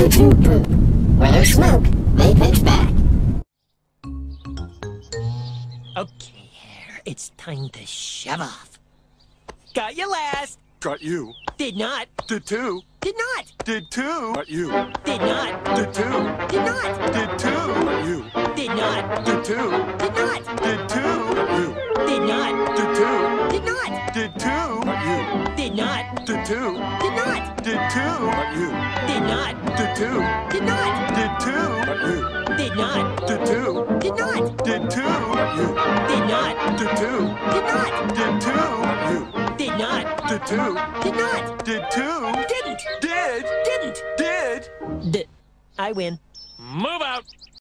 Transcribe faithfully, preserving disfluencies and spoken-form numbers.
They drink poop. Where there's smoke, they pitch back. Okay, Hare, it's time to shove off. Got you last. Got you. Did not. Did too. Did not. Did too. Got you. Did not. Did too. Did not. Did too. Got you. Did not. Did too. Did not. Did too. Got you. Did not. Did too. Did not. Did too. Got you. Did not. Did too. Did not. Did too. Got you. Did not. Did too. Did not. Did too. Got you. Did not. Did too. Did not. Did too. Got you. Did not. Did too. Did not. Did too. Got you. Did not. Did too. Did not. Did too. Didn't. Did. Didn't. Did. D. I win. Move out!